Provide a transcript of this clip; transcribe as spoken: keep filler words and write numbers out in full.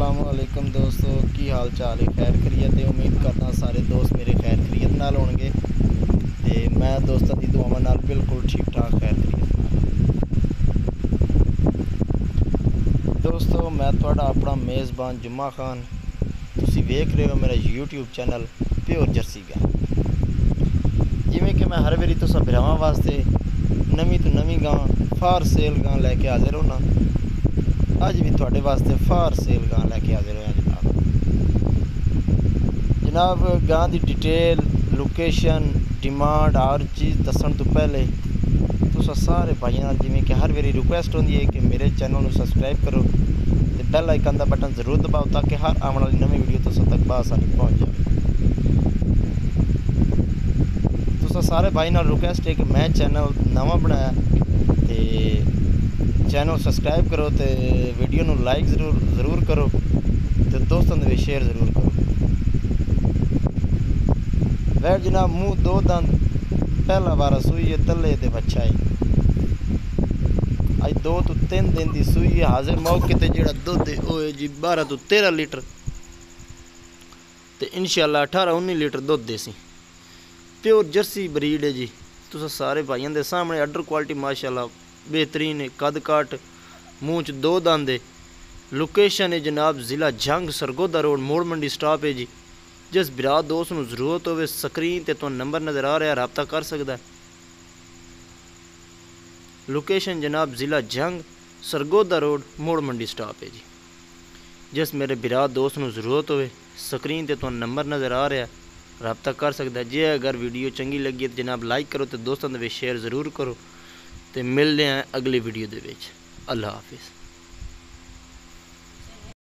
अस्सलामु अलैकुम दोस्तों, की हाल चाल है? खैर खरीयत है। उम्मीद करना सारे दोस्त मेरे खैर खरीयत नाल होणगे ते मैं दोस्तों की दुआवां नाल बिल्कुल ठीक ठाक खैर खरीयत नाल। दोस्तों मैं तुहाडा अपना मेज़बान जुम्मा खान, तुसीं वेख रहे हो मेरा यूट्यूब चैनल प्योर जर्सी गां। जिवें कि मैं हर वारी तुसां भरावां वास्ते नवीं तो नवीं गां फार सेल गां लैके हाजिर होना। अज भी थोड़े वास्ते फार सेल गां लैके हाजिर होया जनाब। जनाब गां की डिटेल, लोकेशन, डिमांड हर चीज़ दसन तो पहले तुसा सारे भाइयों जिमें कि हर मेरी रिक्वेस्ट होती है कि मेरे चैनल को सब्सक्राइब करो तो बेल आइकन का बटन जरूर दबाओ ताकि हर आने वाली नवी वीडियो तुसा तक बआसानी पहुँच जाए। तुसा सारे भाई नाल रिक्वेस्ट है कि मैं चैनल नवा बनाया तो चैनल सब्सक्राइब करो तो वीडियो नू लाइक जरूर जरूर करो तो दोस्तों के शेयर जरूर करो। वह जनाब मुँह दो दंद पहला बार सूई है तले ते बच्चा है। अज दो तो तीन दिन की सूई है। हाजिर मौके ते जिहड़ा दुध है वो है जी बारह तो तेरह लीटर तो इंशाअल्लाह अठारह उन्नी लीटर दुध देसी प्योर जर्सी ब्रीड है जी। तुस सारे भाइयों के सामने अडर क्वालिटी माशाअल्लाह बेहतरीन है। कद काट मूँह च दो दंद है। लोकेशन है जनाब ज़िला जंग सरगोदा रोड मोड़ मंडी स्टॉप है जी। जिस बिरा दोस्त नूं जरूरत हो स्क्रीन ते तो नंबर नज़र आ रहा रबता कर सकता है। लोकेशन जनाब ज़िला जंग सरगोदा रोड मोड़ मंडी स्टॉप है जी। जिस मेरे बिरा दोस्त नूं जरूरत हो स्क्रीन ते तो नंबर नज़र आ रहा रबता कर सकता है। जे अगर वीडियो चंगी लगी तो जनाब लाइक करो तो दोस्तों के शेयर ज़रूर करो। तो मिलते हैं अगली वीडियो दे विच। अल्लाह हाफिज़।